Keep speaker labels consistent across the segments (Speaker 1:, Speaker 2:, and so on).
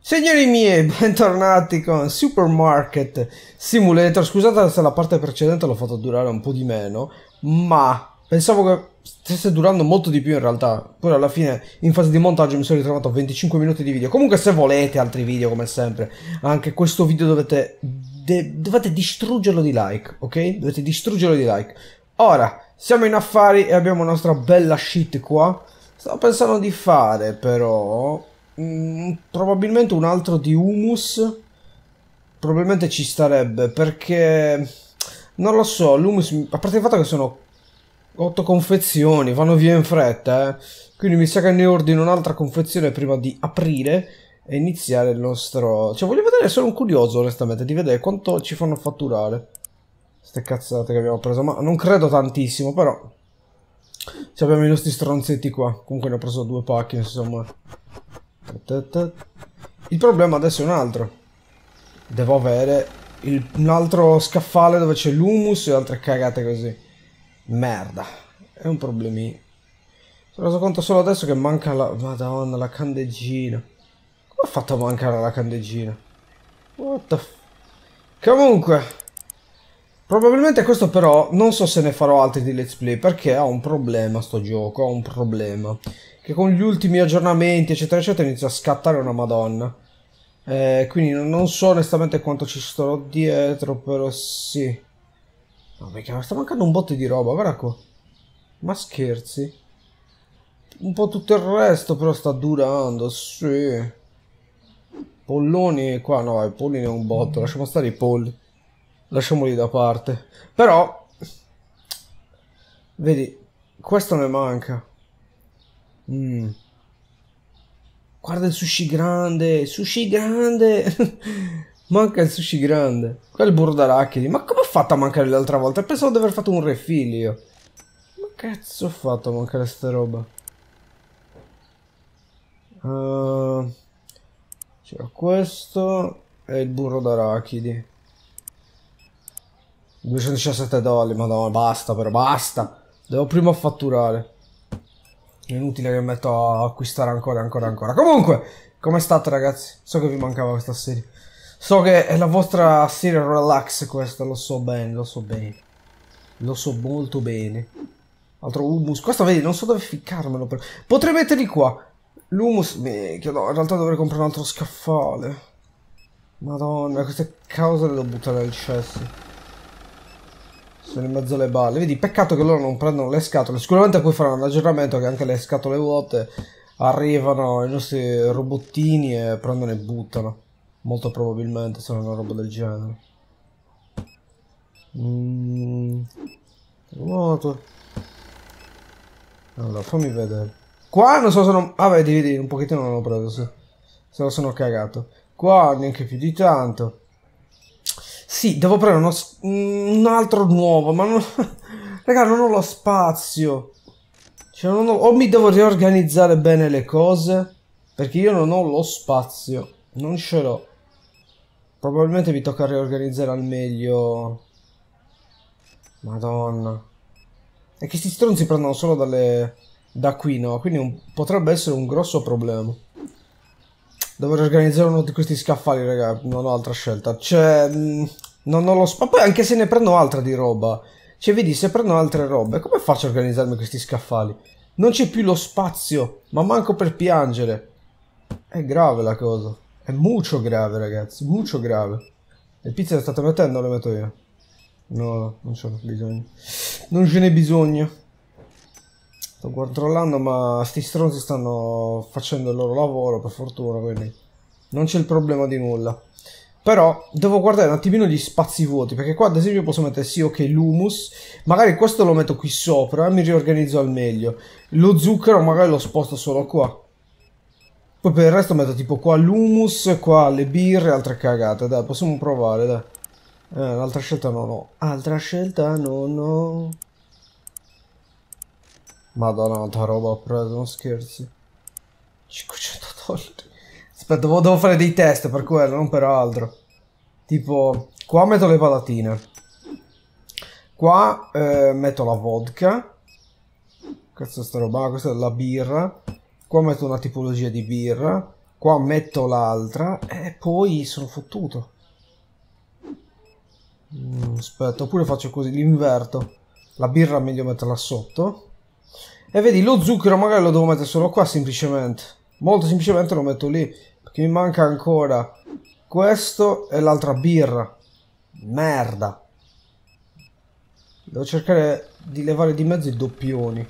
Speaker 1: Signori miei, bentornati con Supermarket Simulator. Scusate se la parte precedente l'ho fatto durare un po' di meno, ma pensavo che stesse durando molto di più in realtà. Poi alla fine, in fase di montaggio, mi sono ritrovato a 25 minuti di video. Comunque, se volete altri video, come sempre, anche questo video dovete distruggerlo di like, ok? Dovete distruggerlo di like. Ora, siamo in affari e abbiamo la nostra bella shit qua. Stavo pensando di fare, però... probabilmente un altro di hummus. Probabilmente ci starebbe, perché non lo so, l'hummus, a parte il fatto che sono 8 confezioni, vanno via in fretta, quindi mi sa che ne ordino un'altra confezione prima di aprire e iniziare il nostro... Cioè voglio vedere, sono curioso onestamente di vedere quanto ci fanno fatturare ste cazzate che abbiamo preso, ma non credo tantissimo, però abbiamo i nostri stronzetti qua. Comunque ne ho preso 2 pacchi, insomma. Il problema adesso è un altro. Devo avere un altro scaffale dove c'è l'humus e altre cagate così. Merda. È un problemino. Mi sono reso conto solo adesso che manca la... Madonna, la candeggina. Come ho fatto a mancare la candeggina? What the f... Comunque... Probabilmente questo però non so se ne farò altri di let's play, perché ha un problema sto gioco, ha un problema. Che con gli ultimi aggiornamenti eccetera eccetera inizia a scattare una madonna. Quindi non so onestamente quanto ci starò dietro, però sì. No, perché sta mancando un botto di roba, guarda qua. Ma scherzi? Un po' tutto il resto però sta durando, sì. Polloni qua, no, i pollini è un botto, lasciamo stare i polli. Lasciamoli da parte. Però, vedi, questo ne manca. Guarda il sushi grande, sushi grande. Manca il sushi grande. Qua è il burro d'arachidi. Ma come ho fatto a mancare l'altra volta? Pensavo di aver fatto un refill io. Ma cazzo ho fatto a mancare sta roba? C'era questo e il burro d'arachidi. $217, madonna, basta però, basta. Devo prima fatturare. È inutile che metto a acquistare ancora. Comunque, come state ragazzi? So che vi mancava questa serie. So che è la vostra serie relax questa, lo so bene, lo so bene. Lo so molto bene. Altro hummus. Questo vedi, non so dove ficcarmelo. Potrei metterli qua. L'hummus, minchia, no, in realtà dovrei comprare un altro scaffale. Madonna, queste cose le devo buttare nel cesso. Sono in mezzo alle balle. Vedi, peccato che loro non prendono le scatole. Sicuramente poi faranno un aggiornamento che anche le scatole vuote arrivano i nostri robottini e prendono e buttano. Molto probabilmente sarà una roba del genere. Terremoto. Allora, fammi vedere. Qua non so se non... Ah, vedi, un pochettino non l'ho preso, sì. Se lo sono cagato. Qua neanche più di tanto. Sì, devo prendere un altro nuovo, ma non... Raga, non ho lo spazio. Cioè, non ho... O mi devo riorganizzare bene le cose, perché io non ho lo spazio. Non ce l'ho. Probabilmente mi tocca riorganizzare al meglio. Madonna. E che sti stronzi prendono solo dalle... da qui, no? Quindi potrebbe essere un grosso problema. Devo riorganizzare uno di questi scaffali, raga. Non ho altra scelta. Cioè, non ho lo spazio. Poi anche se ne prendo altra di roba. Cioè, vedi, se prendo altre robe, come faccio a organizzarmi questi scaffali? Non c'è più lo spazio. Ma manco per piangere. È grave la cosa. È molto grave, ragazzi. Molto grave. Le pizze le state mettendo o le metto io? No, non ce n'è bisogno. Non ce n'è bisogno. Sto controllando, ma sti stronzi stanno facendo il loro lavoro, per fortuna, quindi non c'è il problema di nulla. Però devo guardare un attimino gli spazi vuoti, perché qua ad esempio posso mettere sì, ok, l'humus, magari questo lo metto qui sopra e mi riorganizzo al meglio. Lo zucchero magari lo sposto solo qua. Poi per il resto metto tipo qua l'humus, qua le birre e altre cagate. Dai, possiamo provare, dai. Un'altra scelta non ho. Altra scelta non ho. Madonna, quanta roba ho preso, non scherzi. $500. Aspetta, devo fare dei test per quello, non per altro. Tipo, qua metto le patatine. Qua metto la vodka. Cazzo sta roba, questa è la birra. Qua metto una tipologia di birra. Qua metto l'altra e poi sono fottuto. Aspetta, oppure faccio così, l'inverto. La birra è meglio metterla sotto. E vedi, lo zucchero magari lo devo mettere solo qua semplicemente. Molto semplicemente lo metto lì. Perché mi manca ancora questo e l'altra birra. Merda. Devo cercare di levare di mezzo i doppioni.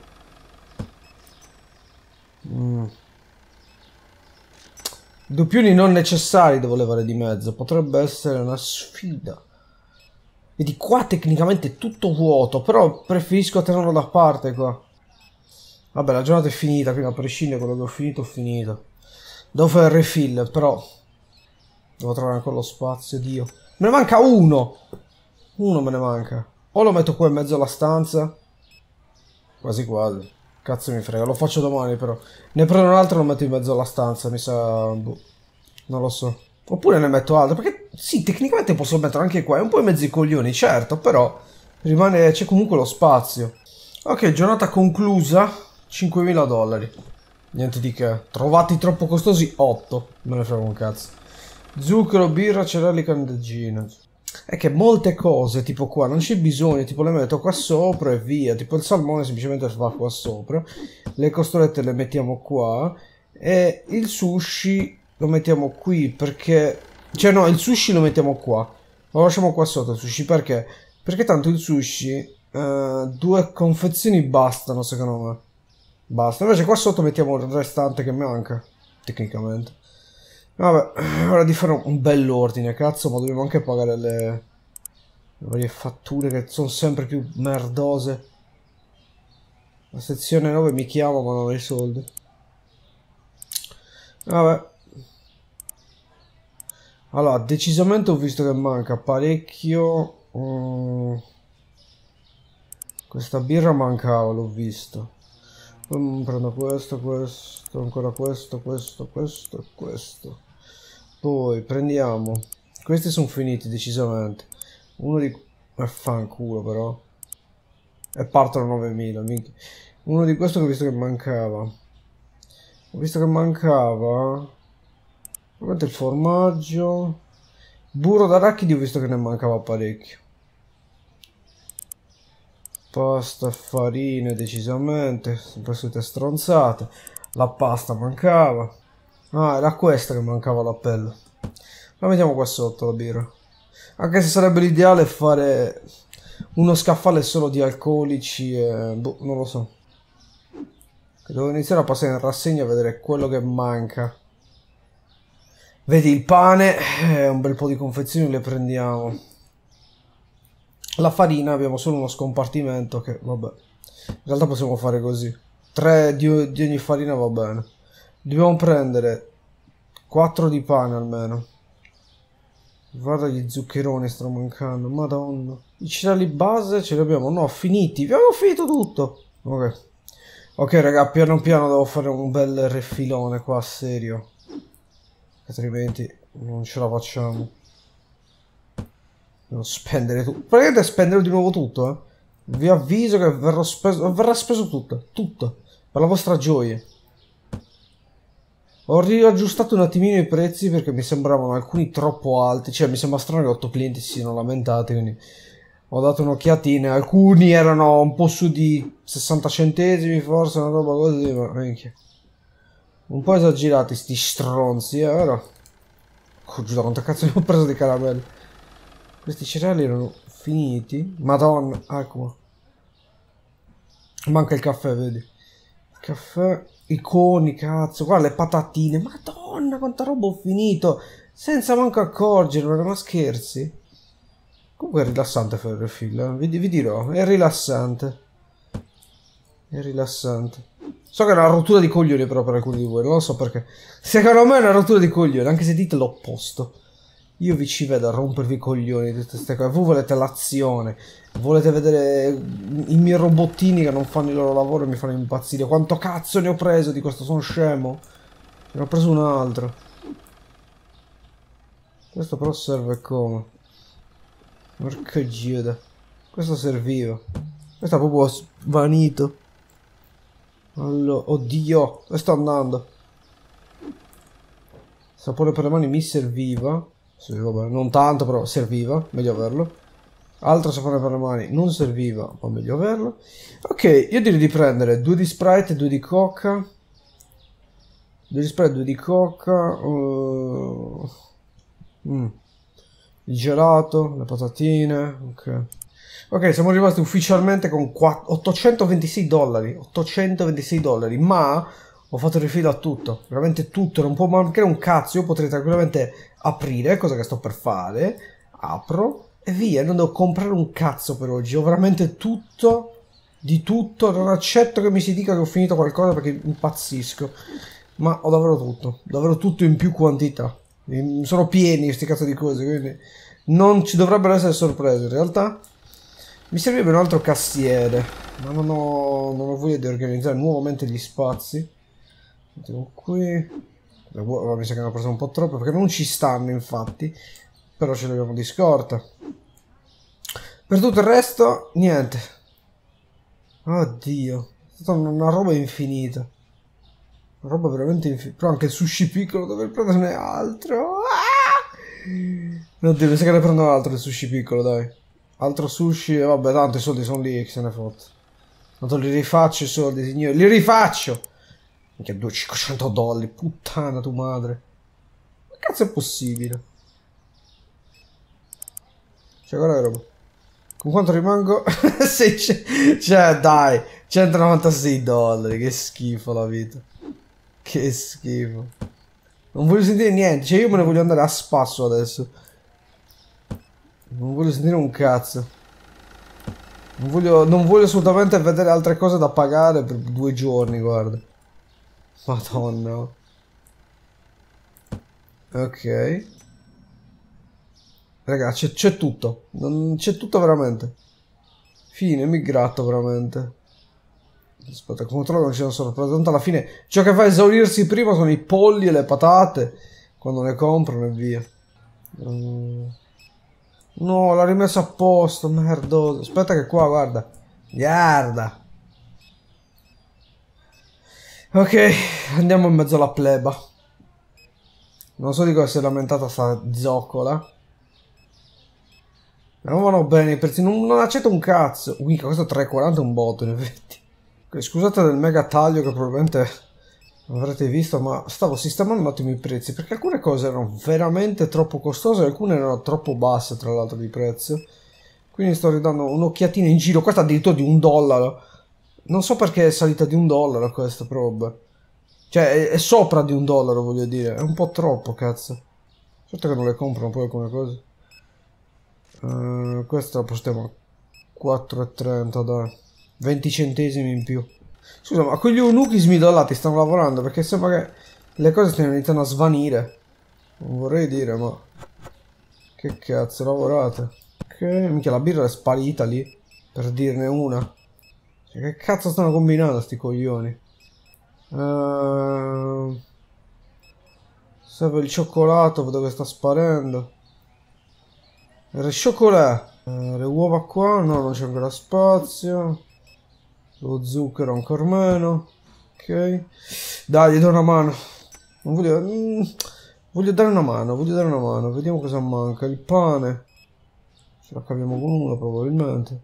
Speaker 1: Doppioni non necessari devo levare di mezzo. Potrebbe essere una sfida. Vedi, qua tecnicamente è tutto vuoto. Però preferisco tenerlo da parte qua. Vabbè, la giornata è finita. Quindi a prescindere da quello che ho finito. Devo fare il refill, però devo trovare ancora lo spazio, Dio. Me ne manca uno. Uno me ne manca. O lo metto qua in mezzo alla stanza. Quasi quasi. Cazzo mi frega, lo faccio domani però. Ne prendo un altro e lo metto in mezzo alla stanza, mi sa... Boh. Non lo so. Oppure ne metto altro, perché sì, tecnicamente posso mettere anche qua. È un po' in mezzo ai coglioni, certo, però rimane... c'è comunque lo spazio. Ok, giornata conclusa. 5.000 dollari. Niente di che. Trovati troppo costosi, 8. Me ne frega un cazzo. Zucchero, birra, cereali, candeggine. È che molte cose, tipo qua, non c'è bisogno, tipo le metto qua sopra e via. Tipo il salmone semplicemente va qua sopra. Le costolette le mettiamo qua. E il sushi lo mettiamo qui perché... Cioè no, il sushi lo mettiamo qua. Lo lasciamo qua sotto il sushi perché? Perché tanto il sushi... 2 confezioni bastano secondo me. Basta, invece qua sotto mettiamo il restante che manca, tecnicamente. Vabbè, ora di fare un bell'ordine, cazzo, ma dobbiamo anche pagare le varie fatture che sono sempre più merdose. La sezione 9 mi chiama ma non ho i soldi. Vabbè. Allora, decisamente ho visto che manca parecchio. Questa birra mancava, l'ho visto. Prendo questo, ancora questo e questo. Poi prendiamo... Questi sono finiti decisamente. Uno di... fanculo però. E partono 9.000, minchia. Uno di questo che ho visto che mancava. Ho visto che mancava... Ovviamente il formaggio. Burro d'arachidi ho visto che ne mancava parecchio. Pasta e farine decisamente, sempre solite stronzate. La pasta mancava. Ah, era questa che mancava l'appello. La mettiamo qua sotto la birra. Anche se sarebbe l'ideale fare uno scaffale solo di alcolici e... boh, non lo so. Devo iniziare a passare in rassegna a vedere quello che manca. Vedi il pane, un bel po' di confezioni le prendiamo. La farina abbiamo solo uno scompartimento che, vabbè, in realtà possiamo fare così. 3 di ogni farina va bene. Dobbiamo prendere 4 di pane almeno. Guarda gli zuccheroni stanno mancando, madonna. I cereali base ce li abbiamo, no, finiti. Abbiamo finito tutto. Ok. Ok raga, piano piano devo fare un bel refilone qua, serio. Altrimenti non ce la facciamo. Devo spendere tutto. Praticamente spendere di nuovo tutto, eh. Vi avviso che verrà speso tutto. Tutto. Per la vostra gioia. Ho riaggiustato un attimino i prezzi perché mi sembravano alcuni troppo alti. Cioè mi sembra strano che 8 clienti si siano lamentati. Quindi ho dato un'occhiatina. Alcuni erano un po' su di 60 centesimi forse, una roba così. Ma minchia. Un po' esagerati sti stronzi, vero? Oh, giuro, quanto cazzo ne ho preso di caramelle. Questi cereali erano finiti. Madonna, ecco. Manca il caffè, vedi. Il caffè, i coni, cazzo. Guarda le patatine. Madonna, quanta roba ho finito. Senza manco accorgermene, ma scherzi. Comunque è rilassante fare il refill, eh. Vi dirò, è rilassante. È rilassante. So che è una rottura di coglioni però per alcuni di voi, non lo so perché. Secondo me è una rottura di coglioni, anche se dite l'opposto. Io vi ci vedo a rompervi i coglioni di tutte queste cose. Voi volete l'azione. Volete vedere i miei robottini che non fanno il loro lavoro e mi fanno impazzire. Quanto cazzo ne ho preso di questo? Sono scemo. Ne ho preso un altro. Questo però serve come? Porca giuda. Questo serviva. Questo è proprio svanito. Allora, oddio, dove sto andando? Sapore per le mani mi serviva. Sì, vabbè, non tanto, però serviva. Meglio averlo. Altro sapore per le mani non serviva, ma meglio averlo. Ok, io direi di prendere 2 di Sprite e 2 di Coca. 2 di Sprite, 2 di Coca. Il gelato, le patatine. Ok. Ok, siamo rimasti ufficialmente con 826 dollari. 826 dollari, ma ho fatto refill a tutto. Veramente tutto, non può mancare un cazzo. Io potrei tranquillamente aprire, cosa che sto per fare. Apro e via, non devo comprare un cazzo per oggi. Ho veramente tutto, di tutto. Non accetto che mi si dica che ho finito qualcosa perché impazzisco. Ma ho davvero tutto in più quantità. Sono pieni questi cazzo di cose, quindi non ci dovrebbero essere sorprese. In realtà mi servirebbe un altro cassiere, ma non ho voglia di organizzare nuovamente gli spazi. Mettiamo qui. Mi sa che ne ho preso un po' troppo perché non ci stanno, infatti. Però ce li abbiamo di scorta. Per tutto il resto, niente. Oddio, è stata una roba infinita. Una roba veramente infinita. Però anche il sushi piccolo, dover prenderne altro. Oddio, mi sa che ne prendo altro il sushi piccolo, dai. Altro sushi, e vabbè, tanto i soldi sono lì, che se ne fotte. Tanto li rifaccio i soldi, signori. Li rifaccio! Minchia, 500 dollari, puttana tu madre. Ma cazzo è possibile? Cioè, guarda che roba. Con quanto rimango? Cioè, dai, 196 dollari, che schifo la vita. Che schifo. Non voglio sentire niente, cioè io me ne voglio andare a spasso adesso. Non voglio sentire un cazzo. Non voglio assolutamente vedere altre cose da pagare per 2 giorni, guarda. Madonna. Ok. Raga, c'è tutto. C'è tutto veramente. Fine, mi gratto veramente. Aspetta, controllo, non ci sono sorprese. Tanto alla fine ciò che fa esaurirsi prima sono i polli e le patate. Quando le comprano e via. No, l'ha rimesso a posto, merdoso. Aspetta che qua, guarda. Guarda. Ok, andiamo in mezzo alla pleba. Non so di cosa si è lamentata sta zoccola. Non vanno bene i prezzi, non accetto un cazzo. Mica, questo 3,40 è un botto, in effetti. Scusate del mega taglio che probabilmente non avrete visto, ma stavo sistemando un attimo i prezzi, perché alcune cose erano veramente troppo costose e alcune erano troppo basse, tra l'altro, di prezzo. Quindi sto ridando un'occhiatina in giro. Questa addirittura di $1. Non so perché è salita di $1 questa, però vabbè. Cioè, è sopra di $1, voglio dire. È un po' troppo, cazzo. Certo che non le comprano poi alcune cose. Questa la postiamo a 4,30, dai. 20 centesimi in più. Scusa, ma quegli eunuchi smidollati stanno lavorando? Perché sembra che le cose stiano iniziando a svanire. Non vorrei dire, ma... Che cazzo, lavorate? Ok, minchia, la birra è sparita lì. Per dirne una. Cioè, che cazzo stanno combinando sti coglioni? Serve il cioccolato, vedo che sta sparendo. Il cioccolato. Le uova qua, no, non c'è ancora spazio. Lo zucchero ancora meno. Ok. Dai, gli do una mano. Non voglio... voglio dare una mano, Vediamo cosa manca. Il pane. Ce la caviamo con uno probabilmente.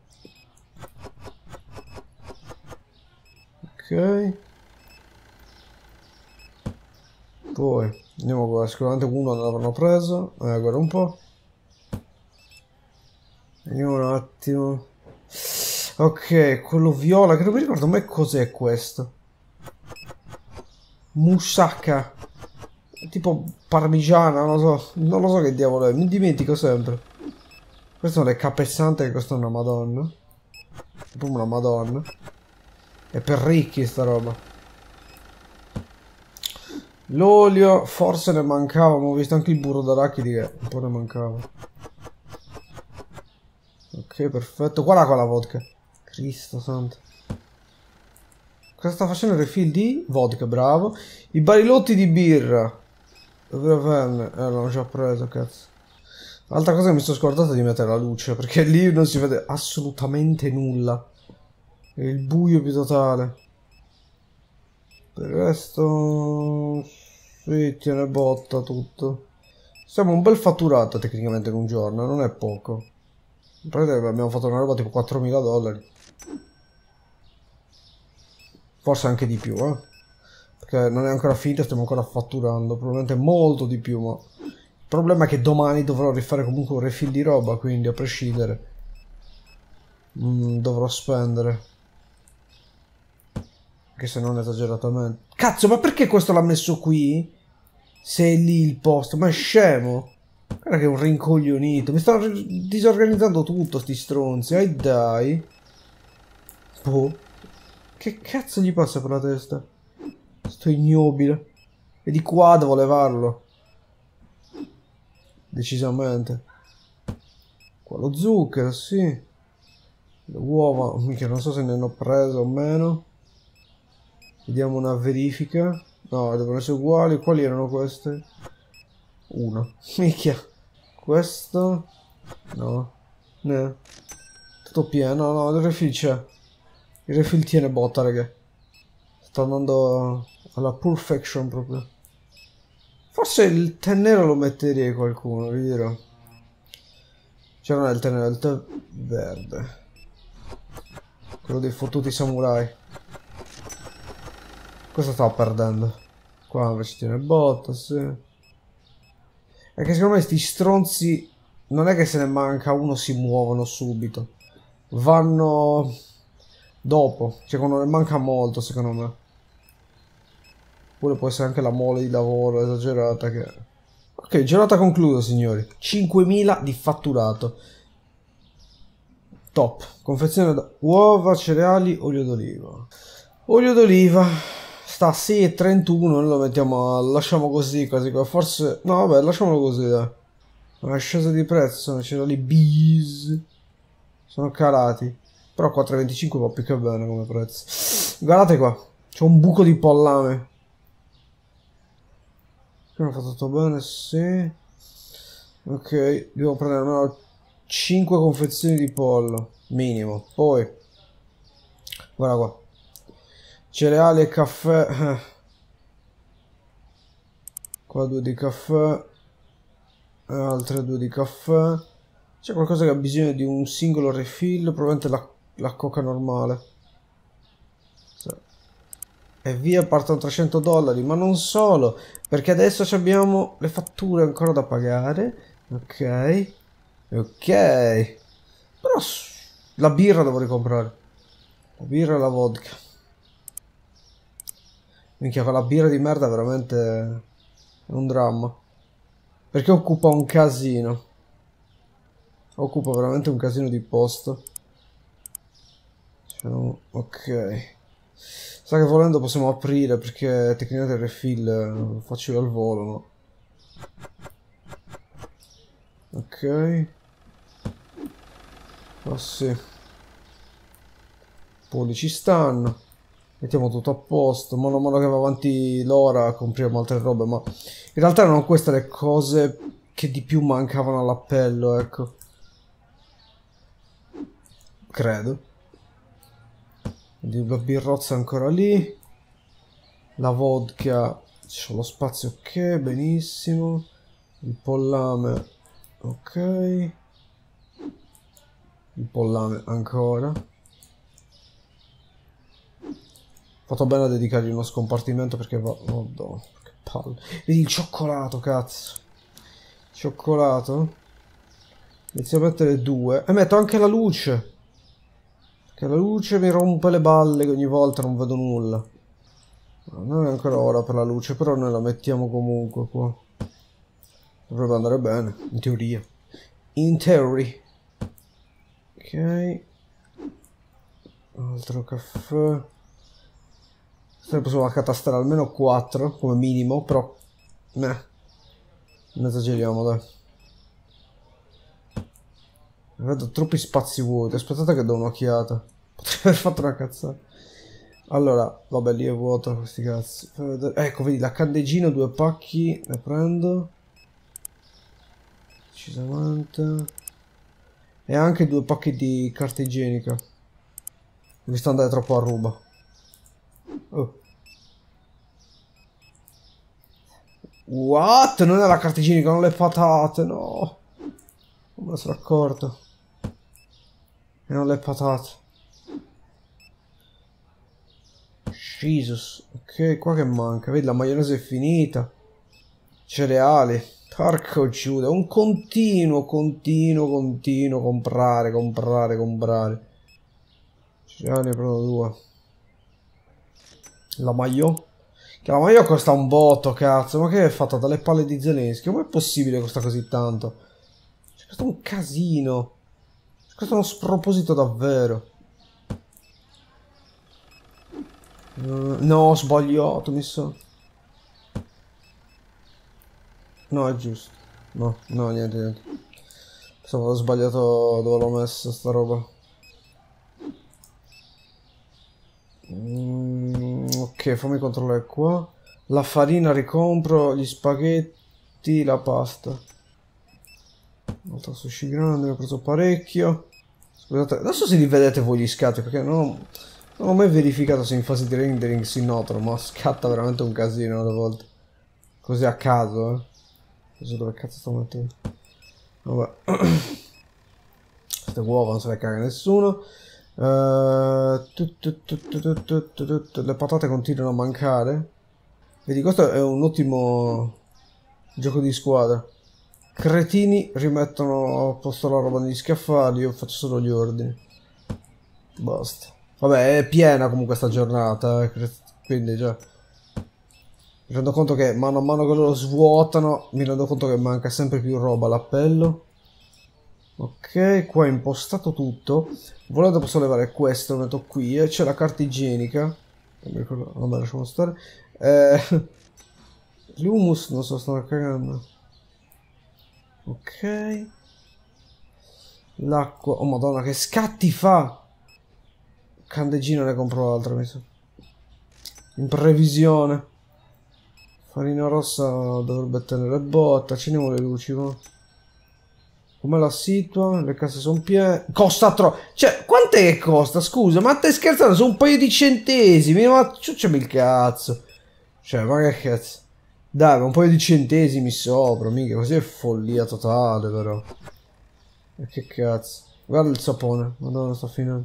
Speaker 1: Ok. Poi andiamo qua. Sicuramente uno non l'avranno preso. Guarda un po'. Vediamo un attimo. Ok, quello viola, che non mi ricordo mai cos'è questo. Moussaka. Tipo parmigiana, non lo so che diavolo è, mi dimentico sempre. Queste sono le capesante che costano una madonna. Tipo una madonna. È per ricchi sta roba. L'olio, forse ne mancava, ma ho visto anche il burro d'arachidi che un po' ne mancava. Ok, perfetto. Guarda qua la vodka. Cristo santo. Cosa sta facendo il refill di? Vodka, bravo. I barilotti di birra. Dove averne? L'ho già preso, cazzo. Altra cosa che mi sono scordato è di mettere la luce, perché lì non si vede assolutamente nulla. È il buio più totale. Per il resto... Sì, tiene botta tutto. Siamo un bel fatturato tecnicamente in un giorno, non è poco. In pratica abbiamo fatto una roba tipo 4.000 dollari. Forse anche di più, eh. Perché non è ancora finita, stiamo ancora fatturando. Probabilmente molto di più, ma... Il problema è che domani dovrò rifare comunque un refill di roba, quindi a prescindere dovrò spendere. Anche se non esageratamente. Cazzo, ma perché questo l'ha messo qui? Se è lì il posto, ma è scemo. Guarda che è un rincoglionito. Mi stanno disorganizzando tutto sti stronzi. Ai dai. Boh. Che cazzo gli passa per la testa? Sto ignobile. E di qua devo levarlo. Decisamente. Qua lo zucchero, sì. Le uova, mica non so se ne hanno preso o meno. Vediamo una verifica. No, devono essere uguali. Quali erano queste? Uno. Micchia. Questo? No. Ne. Tutto pieno. No, il refill c'è. Il refill tiene botta, raga. Sta andando alla perfection proprio. Forse il tè nero lo metterei qualcuno, vi dirò. Cioè non è il tè nero, è il tè verde. Quello dei fottuti samurai. Cosa stavo perdendo? Qua invece tiene botta, sì. È che secondo me sti stronzi non è che se ne manca uno si muovono subito. Vanno dopo. Cioè quando ne manca molto secondo me. Oppure può essere anche la mole di lavoro esagerata che... Ok, giornata conclusa signori. 5.000 di fatturato. Top. Confezione da uova, cereali, olio d'oliva. Olio d'oliva. Sta a 6,31. Noi lo mettiamo lasciamo così, quasi qua. Forse... No vabbè, lasciamolo così dai. Una scesa di prezzo. Sono cereali bis. Sono calati. Però 4,25 va più che bene come prezzo. Guardate qua. C'è un buco di pollame. Ho fatto tutto bene, sì. Ok, devo prendere almeno 5 confezioni di pollo. Minimo. Poi. Guarda qua. Cereali e caffè. Qua 2 di caffè. Altre 2 di caffè. C'è qualcosa che ha bisogno di un singolo refill. Probabilmente la coca normale. E via, partono 300 dollari. Ma non solo. Perché adesso abbiamo le fatture ancora da pagare. Ok. Ok. Però la birra devo ricomprare. La birra e la vodka. Minchia, quella birra di merda è veramente un dramma. Perché occupa un casino. Occupa veramente un casino di posto. Ok. Sa che volendo possiamo aprire perché tecnicamente il refill lo faccio io al volo, no? Ok. Ah sì. Poli ci stanno. Mettiamo tutto a posto. Man mano che va avanti l'ora compriamo altre robe, ma in realtà erano queste le cose che di più mancavano all'appello, ecco. Credo. Quindi la birrozza ancora lì. La vodka. C'ho lo spazio, ok, benissimo. Il pollame, ok. Il pollame ancora. Fatto bene a dedicargli uno scompartimento perché va... Oh, che palle. Vedi il cioccolato, cazzo. Cioccolato. Inizio a mettere 2. E metto anche la luce. Che la luce mi rompe le balle che ogni volta non vedo nulla. Non è ancora ora per la luce, però noi la mettiamo comunque qua. Dovrebbe andare bene, in teoria. In theory. Ok. Altro caffè. Se possiamo accatastare almeno 4 come minimo, però... non esageriamo, dai. Vedo troppi spazi vuoti. Aspettate che do un'occhiata. Potrei aver fatto una cazzata. Allora, vabbè, lì è vuoto questi cazzi. Ecco, vedi, la candeggina, 2 pacchi. Ne prendo. Decisamente. E anche 2 pacchi di carta igienica. Mi sta andando troppo a ruba. Oh. What? Non è la carta igienica, non le patate, no. Non me ne sono accorto. E non le patate. Jesus. Ok, qua che manca? Vedi, la maionese è finita. Cereali. Porco Giuda. Un continuo comprare. Cereali ne prendo 2. La maglio? Che la maglio costa un botto, cazzo. Ma che è fatta dalle palle di Zelensky? Com'è possibile che costa così tanto? Costa un casino. Costa uno sproposito davvero. No, ho sbagliato, mi sa. No, è giusto. No, niente. Pensavo ho sbagliato dove l'ho messa sta roba. Ok, fammi controllare qua. La farina ricompro, gli spaghetti, la pasta. Altro sushi grande, ne ho preso parecchio. Scusate, adesso se li vedete voi gli scatti, perché non ho mai verificato se in fase di rendering si notano, ma scatta veramente un casino alle volte. Così a caso, eh. Adesso dove cazzo sto mettendo? Vabbè. Queste uova non se le caga nessuno. Le patate continuano a mancare. Vedi, questo è un ottimo gioco di squadra. Cretini rimettono a posto la roba negli scaffali, io faccio solo gli ordini. Basta. Vabbè, è piena comunque sta giornata, quindi già. Mi rendo conto che mano a mano che loro svuotano, mi rendo conto che manca sempre più roba all'appello. Ok, qua è impostato tutto. Volendo posso levare questo, lo metto qui e c'è la carta igienica. Non mi ricordo, vabbè, lasciamo stare. L'humus non so, sto cagando. Ok. L'acqua, oh madonna che scatti fa. Candeggino ne compro altra, mi sa. In previsione. Farina rossa dovrebbe tenere botta. Accendiamo le luci, va. Come la situa? Le casse sono piene. Costa troppo. Cioè, quant'è che costa? Scusa, ma stai scherzando? Sono un paio di centesimi. Ma ciucciami il cazzo. Cioè, ma che cazzo. Dai, ma un paio di centesimi sopra, mica. Così è follia totale, però. E che cazzo. Guarda il sapone. Madonna, sta finendo.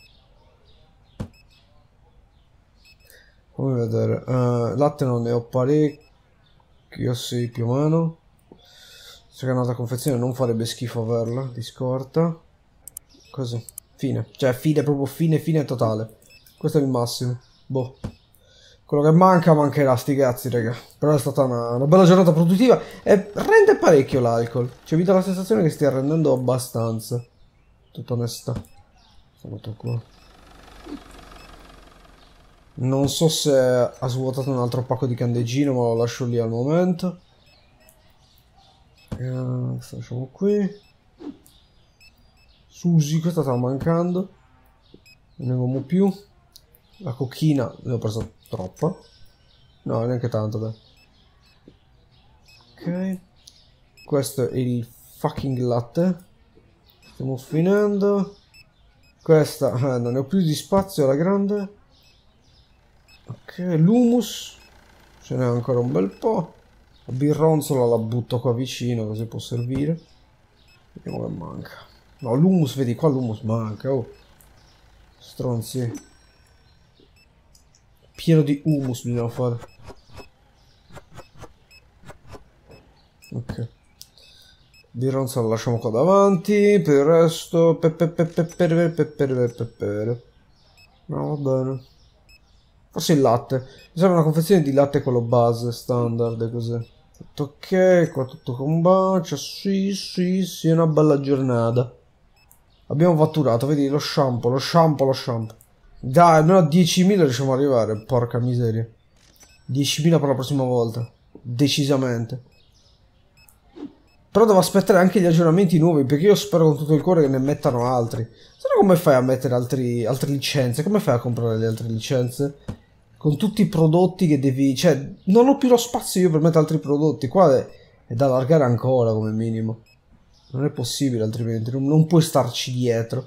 Speaker 1: Fammi vedere. Latte non ne ho parecchio, sì, più o meno. Se che è un'altra confezione non farebbe schifo averla, di scorta. Così. Fine. Cioè, fine, proprio fine totale. Questo è il massimo. Boh. Quello che mancherà, sti cazzi, raga. Però è stata una bella giornata produttiva. E rende parecchio l'alcol. Cioè, vi dà la sensazione che stia rendendo abbastanza. Tutta onesta. Sto qua. Non so se ha svuotato un altro pacco di candeggino, ma lo lascio lì al momento. Questo lasciamo qui. Susi, questa stava mancando. Non ne avevamo più. La cocchina ne ho presa troppa. No, neanche tanto, dai. Ok. Questo è il fucking latte. Stiamo finendo. Questa, non ne ho più di spazio alla grande. Ok, l'humus. Ce n'è ancora un bel po'. La birronzola la butto qua vicino così può servire. Vediamo che manca. No, l'humus, vedi qua l'humus manca. Oh. Stronzi. Pieno di humus bisogna fare. Ok. Birronzola la lasciamo qua davanti. Per il resto. No, va bene. Forse il latte. Mi serve una confezione di latte quello base, standard, così. Tutto ok, qua tutto combacia. Sì, è una bella giornata. Abbiamo fatturato, vedi, lo shampoo. Dai, almeno a 10.000 riusciamo ad arrivare, porca miseria. 10.000 per la prossima volta. Decisamente. Però devo aspettare anche gli aggiornamenti nuovi, perché io spero con tutto il cuore che ne mettano altri. Se no come fai a mettere altre licenze? Come fai a comprare le altre licenze? Con tutti i prodotti che devi... Cioè, non ho più lo spazio io per mettere altri prodotti. Qua è da allargare ancora come minimo. Non è possibile altrimenti, non puoi starci dietro.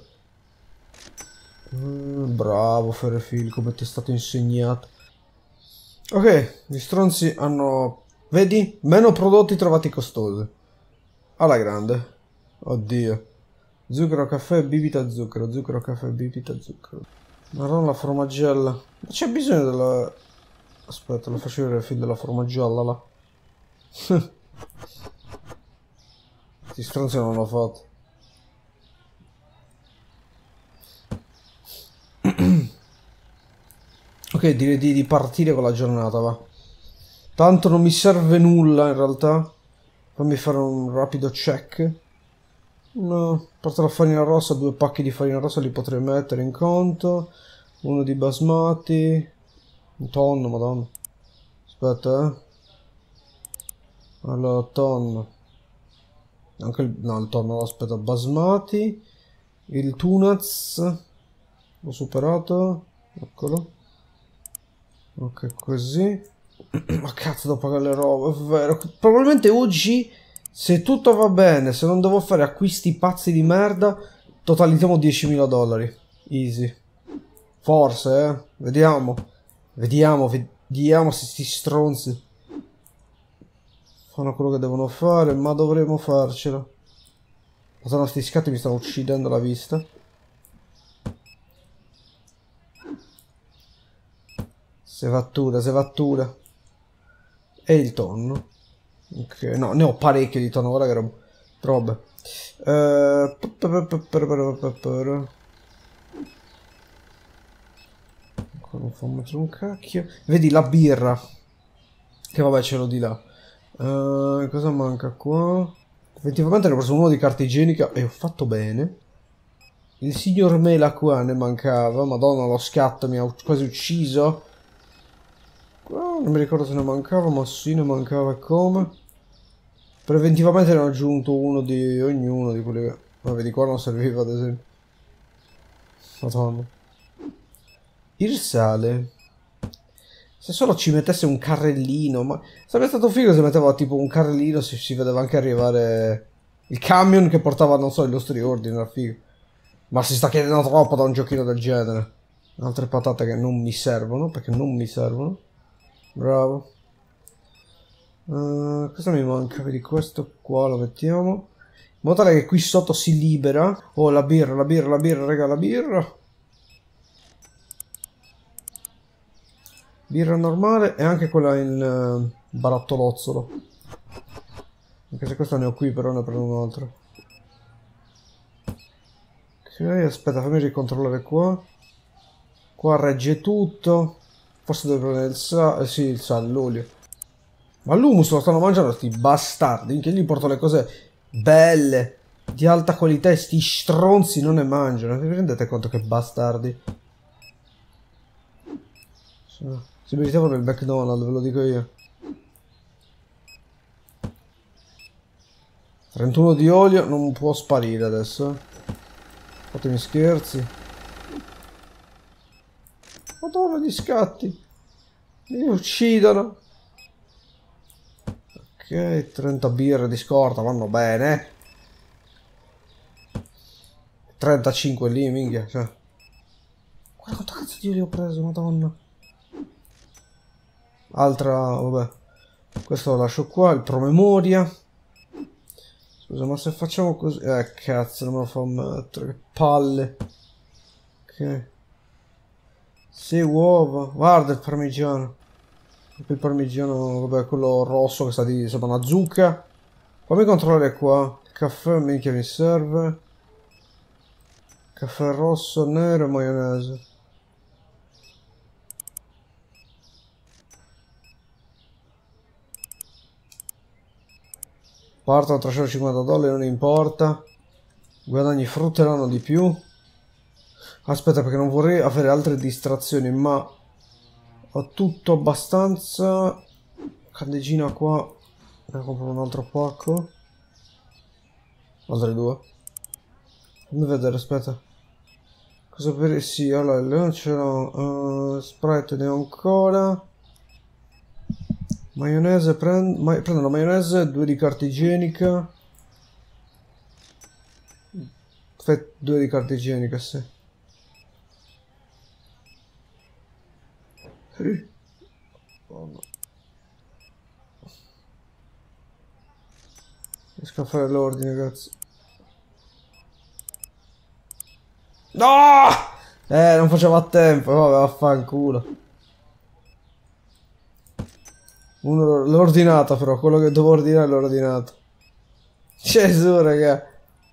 Speaker 1: Bravo Ferrefil, come ti è stato insegnato. Ok, gli stronzi hanno Vedi? Meno prodotti trovati costosi. Alla grande. Oddio. Zucchero, caffè, bibita, zucchero. Zucchero, caffè, bibita, zucchero. Marrone, la formaggella. Ma c'è bisogno della... Aspetta, lo faccio vedere il film della formaggella là. Questi stronzi non l'ho fatto. Ok, direi di partire con la giornata, va. Tanto non mi serve nulla in realtà. Fammi fare un rapido check. No, a parte la farina rossa, 2 pacchi di farina rossa li potrei mettere in conto. Uno di basmati. Un tonno, madonna. Aspetta, Allora, tonno. Anche il... No, il tonno, aspetta. Basmati. Il tunaz. L'ho superato. Eccolo. Ok, così. Ma cazzo, devo pagare le robe, è vero. Probabilmente oggi, se tutto va bene, se non devo fare acquisti pazzi di merda, totalizziamo 10.000 dollari. Easy. Forse, Vediamo. Vediamo se sti stronzi fanno quello che devono fare, ma dovremo farcela. Madonna, sti scatti mi stanno uccidendo la vista. Sevattura, sevattura. E il tonno. Ok, no, ne ho parecchio di tonno, guarda che roba. Non fa mettere un cacchio. Vedi la birra. Che vabbè, ce l'ho di là. Cosa manca qua? Effettivamente ne ho preso uno di carta igienica e ho fatto bene. Il signor Mela qua ne mancava. Madonna, lo scatto mi ha quasi ucciso. Qua non mi ricordo se ne mancava, ma sì, ne mancava come. Preventivamente ne ho aggiunto uno di ognuno di quelli che... Vabbè, di qua non serviva ad esempio. Madonna. Il sale. Se solo ci mettesse un carrellino, ma sarebbe stato figo se metteva tipo un carrellino, si vedeva anche arrivare il camion che portava, non so, i nostri ordini, era figo. Ma si sta chiedendo troppo da un giochino del genere. Altre patate che non mi servono, perché non mi servono. Bravo. Cosa mi manca? Vedi, questo qua lo mettiamo. In modo tale che qui sotto si libera. Oh, la birra, la birra, la birra, raga, la birra. Birra normale e anche quella in barattolozzolo. Anche se questa ne ho qui, però ne prendo un altro. Ok, aspetta, fammi ricontrollare qua. Qua regge tutto. Forse devo prendere il sale. Sì, il sale, l'olio. Ma l'humus lo stanno mangiando sti bastardi. Che gli porto le cose belle, di alta qualità e sti stronzi non ne mangiano. Vi rendete conto che bastardi? Si meritavano il McDonald's, ve lo dico io. 31 di olio non può sparire adesso. Fatemi scherzi. Madonna, gli scatti. Mi uccidono. Ok, 30 birre di scorta, vanno bene. 35 lì, minchia. Cioè. Guarda quanto cazzo di olio ho preso, madonna. Altra, vabbè. Questo lo lascio qua, il promemoria. Scusa, ma se facciamo così... cazzo, non me lo fa mettere, che palle. Ok. 6 uova. Guarda il parmigiano. Il parmigiano, vabbè, quello rosso che sta di sopra una zucca. Fammi controllare qua. Caffè, minchia, mi serve. Caffè rosso, nero e maionese. Partono 350 dollari, non importa. Guadagni frutteranno di più. Aspetta, perché non vorrei avere altre distrazioni, ma ho tutto abbastanza. Candeggina qua. Ne compro un altro pacco. Altre 2. Fammi vedere, aspetta. Cosa per... Sì, allora, il leone ce l'ho. Sprite ne ho ancora. Maionese, prendo la maionese, 2 di carta igienica. 2 di carta igienica, sì. Oh, no. Riesco a fare l'ordine, cazzo. No! Non faceva a tempo. Vabbè, vaffanculo. Uno l'ho ordinato, però. Quello che dovevo ordinare l'ho ordinato. Gesù, raga.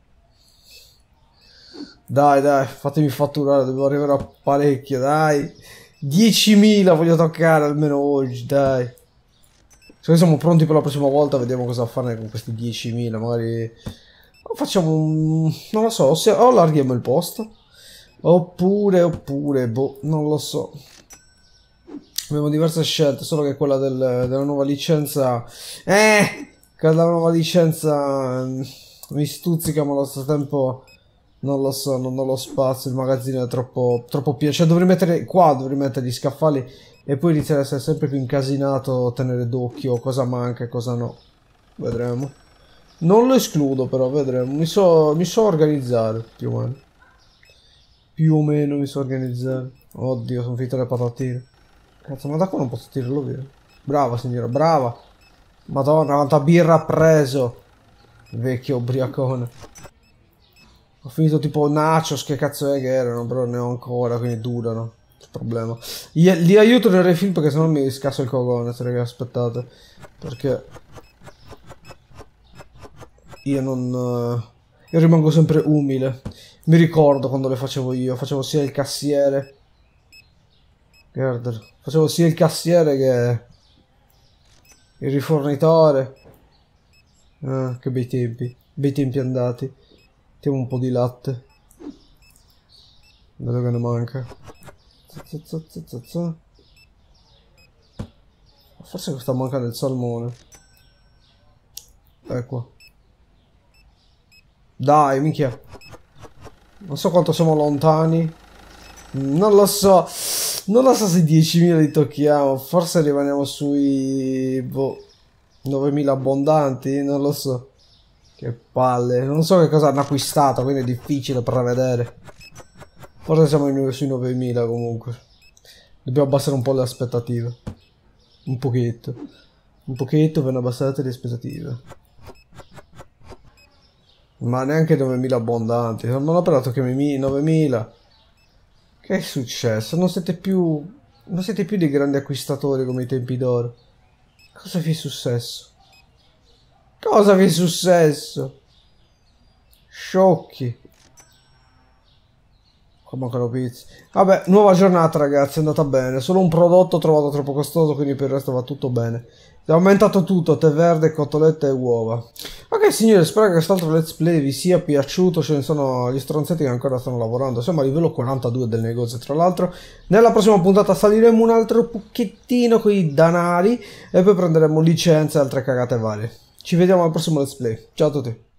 Speaker 1: Dai, dai, fatemi fatturare. Devo arrivare a parecchio, dai. 10.000 voglio toccare almeno oggi, dai. Se siamo pronti per la prossima volta, vediamo cosa fare con questi 10.000. Magari facciamo un... non lo so, o allarghiamo il posto. Oppure, boh, non lo so. Abbiamo diverse scelte, solo che quella della nuova licenza... quella della nuova licenza mi stuzzica, ma allo stesso tempo... Non lo so, non ho lo spazio, il magazzino è troppo pieno. Cioè dovrei mettere... Qua dovrei mettere gli scaffali e poi iniziare a essere sempre più incasinato, tenere d'occhio cosa manca e cosa no. Vedremo. Non lo escludo però, vedremo. Mi so organizzare, più o meno. Più o meno mi so organizzare. Oddio, sono finite le patatine. Cazzo, ma da qua non posso tirarlo via. Brava signora, brava. Madonna, quanta birra ha preso. Vecchio ubriacone. Ho finito tipo nachos, che cazzo è che erano, però ne ho ancora, quindi durano. C'è problema. Li aiuto nel refill perché sennò mi scasso il cogone, se raga, aspettate. Perché... io non... io rimango sempre umile. Mi ricordo quando le facevo io, facevo sia il cassiere. Guarda, facevo sia il cassiere che... il rifornitore. Che bei tempi andati. Mettiamo un po' di latte. Vedo che ne manca. Forse sta mancando il salmone. Ecco. Dai, minchia. Non so quanto siamo lontani. Non lo so. Non lo so se 10.000 li tocchiamo. Forse rimaniamo sui... boh, 9.000 abbondanti. Non lo so. Che palle, non so che cosa hanno acquistato, quindi è difficile prevedere. Forse siamo sui 9.000 comunque. Dobbiamo abbassare un po' le aspettative. Un pochetto. Un pochetto per abbassare le aspettative. Ma neanche 9.000 abbondanti. Non ho parlato che 9.000. Che è successo? Non siete più dei grandi acquistatori come i tempi d'oro. Cosa vi è successo? Cosa vi è successo? Sciocchi. Qua mancano pizze. Vabbè, nuova giornata ragazzi, è andata bene. Solo un prodotto trovato troppo costoso, quindi per il resto va tutto bene. È aumentato tutto, tè verde, cotolette e uova. Ok signori, spero che quest'altro let's play vi sia piaciuto. Ce ne sono gli stronzetti che ancora stanno lavorando. Siamo a livello 42 del negozio, tra l'altro. Nella prossima puntata saliremo un altro pochettino con i danari e poi prenderemo licenze e altre cagate varie. Ci vediamo al prossimo let's play. Ciao a tutti.